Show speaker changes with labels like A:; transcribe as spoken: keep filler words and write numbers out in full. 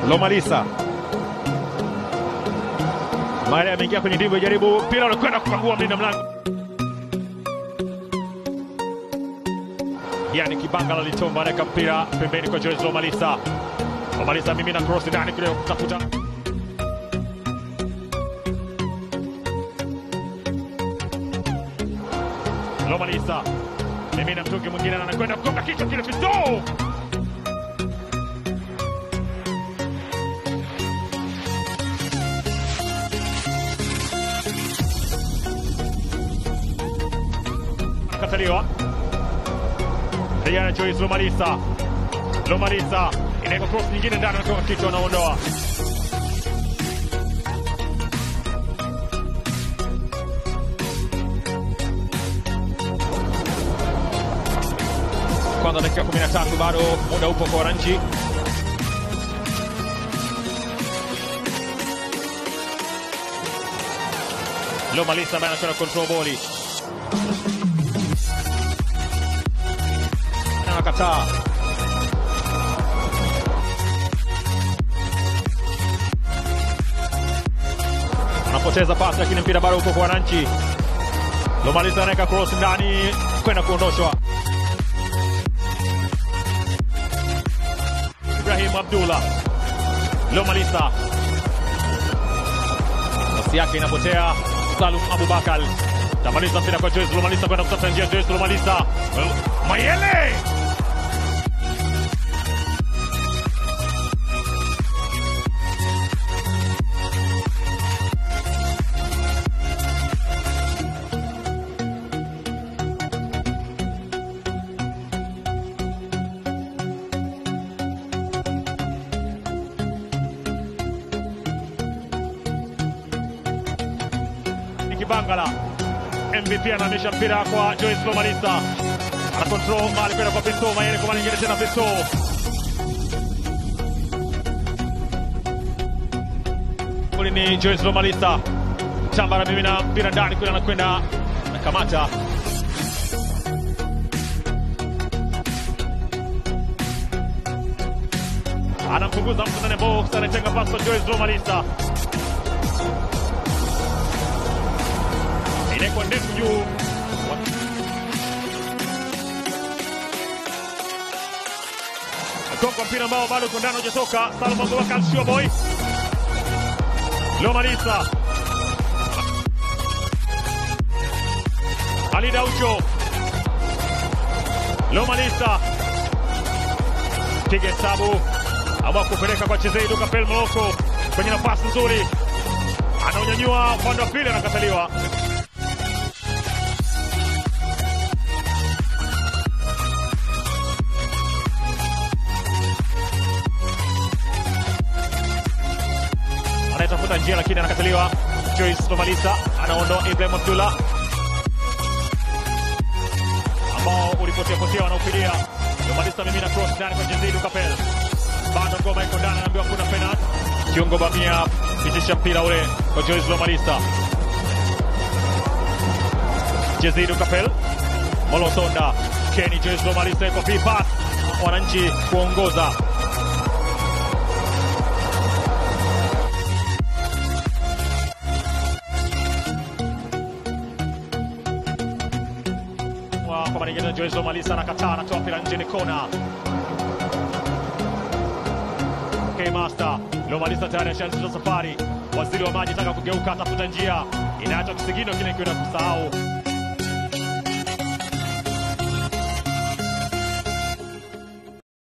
A: Lomalisa Mare ameingia kwenye dimba, jaribu mpira unakwenda kukagua mlinda mlango. Yani Kibangala litomba anaweka mpira pembeni kwa Joyce Lomalisa. Lomalisa mimi na cross ndani kule kutafuta. Lomalisa mimi na mtungi mwingine anakwenda kugonga kichwa kile pito. Kataliwa Riana Joyce Lomalisa. Lomalisa inaweka cross nyingine ndani kwa kichwa anaondoa. Kwanza dakika kumi na tatu bado muda upo kwa Wananchi. Lomalisa bana kuna control boli. Kataa anapoteza pasi, lakini mpira bado uko kwa Wananchi. Lomalisa anaweka cross ndani kwenda kuondoshwa. Ibrahim Abdullah. Lomalisa nafasi yake inapotea. Salum Abubakar tamaliza mpira kwa Joyce Lomalisa kwenda kutafuta njia. Joyce Lomalisa Mayele Kibangala M V P anamisha mpira kwa Joyce Lomalisa. Ana control mali kwenda kwa Pisto. Mayele kwa mali nyingine tena Pisto. Kule ni Joyce Lomalisa. Chambara mimi na mpira ndani kule anakwenda anakamata. Anampunguza mtu ndani box, anatenga pasi kwa Joyce Lomalisa. Ile kwa ndefu juu. Akonga mpira ambao bado kondano hujatoka. Salum Abubakar sure boy. Lomalisa. Alida Ucho. Lomalisa. Piga sabu. Ama kupeleka kwa Chezeidu Kapel Moloko. Kwenye nafasi nzuri. Anaonyanyua upande wa pili, anakataliwa. Anatafuta njia lakini anakataliwa. Joyce Lomalisa anaondoa Ibrahim Abdullah ambao ulipotea potea wanaupilia. Lomalisa mimi na cross ndani kwa Chezeidu Kapel. Bado ngoma iko ndani, anaambiwa kuna penalty. Kiungo Bamia pitisha mpira ule kwa Joyce Lomalisa. Chezeidu Kapel. Molosonda. Kenny Joyce Lomalisa kwa free pass. Wananchi kuongoza. Kwa manigeta Joyce Lomalisa anakataa, anatoa mpira nje, ni kona. Okay, Master Lomalisa tayari ashaanza safari. Waziri wa maji taka kugeuka, atafuta njia. Inaacha kisigino kile kienda kusahau.